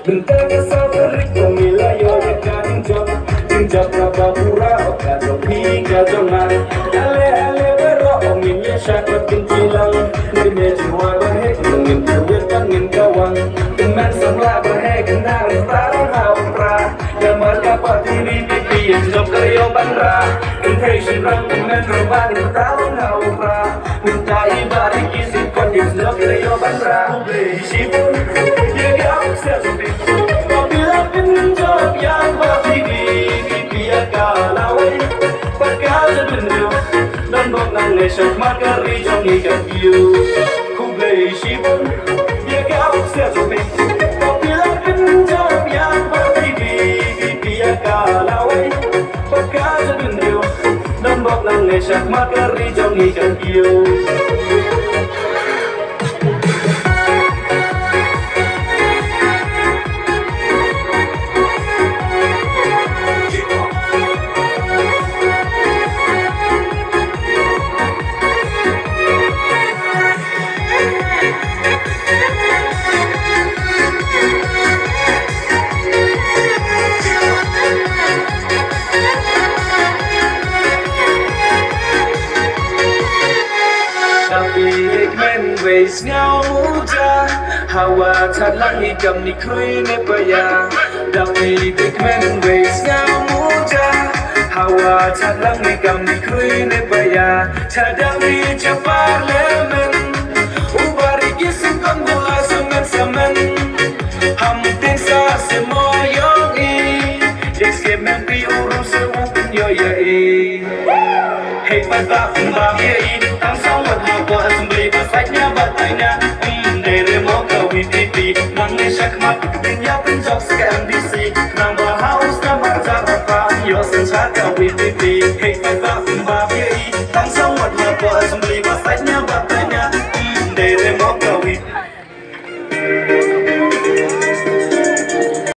Bentang asal terik pemilayo yang tinjab rabapura kado hingga jongan ale bero ominnya syakot kincilang nirme jua bahek ngin kuwet ngin kawang teman samla bahek nang tarang haupra gamar kapat diri pipi yang job keryo bandra intention rang teman roban tarang haupra minta ibari kisi kon yang job keryo bandra sipun ya gak sesupi apabila penjob yang berdiri kalaway pagkala benyo dan bok nang nesok makari jong ikan view kublay sipon ya kau sesupi apabila penjob yang berdiri kalaway pagkala benyo dan bok nang nesok makari jong ikan view. Ways ngao muda hawa thật lặng cầm ni khui ne paya dapi dikmen ways ngao muda hawa thật lặng cầm ni khui ne paya chadami chapar lemen ubari kisim kon bola semen ham tin sa se moyong i jeske men pi uru se upin yo ya i hey pada umba ye i tam sao wat ha ko assembly sách nhà bắt tay nhà để mo cầu vì tí nắng lên sắc mắt